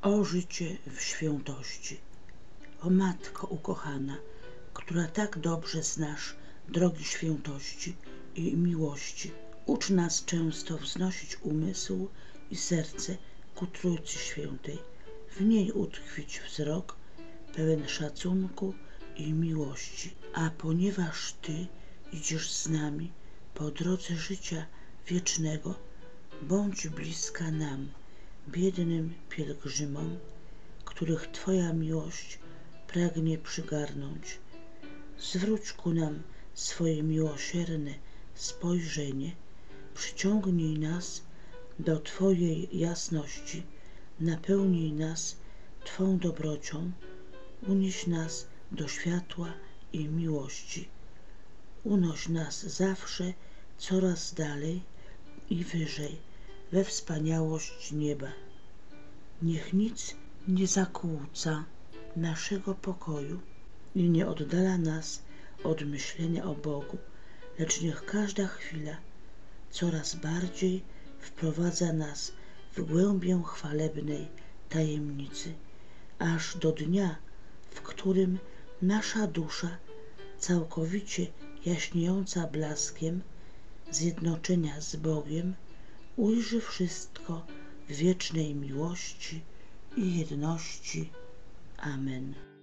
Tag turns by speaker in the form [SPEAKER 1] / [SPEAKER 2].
[SPEAKER 1] O życie w świętości! O Matko ukochana, która tak dobrze znasz drogi świętości i miłości, ucz nas często wznosić umysł i serce ku Trójcy Świętej, w niej utkwić wzrok pełen szacunku i miłości. A ponieważ Ty idziesz z nami po drodze życia wiecznego, bądź bliska nam, biednym pielgrzymom, których Twoja miłość pragnie przygarnąć. Zwróć ku nam swoje miłosierne spojrzenie, przyciągnij nas do Twojej jasności, napełnij nas Twą dobrocią, unieś nas do światła i miłości. Unoś nas zawsze coraz dalej i wyżej we wspaniałość nieba. Niech nic nie zakłóca naszego pokoju i nie oddala nas od myślenia o Bogu, lecz niech każda chwila coraz bardziej wprowadza nas w głębię chwalebnej tajemnicy, aż do dnia, w którym nasza dusza, całkowicie jaśniejąca blaskiem zjednoczenia z Bogiem, ujrzy wszystko w wiecznej miłości i jedności. Amen.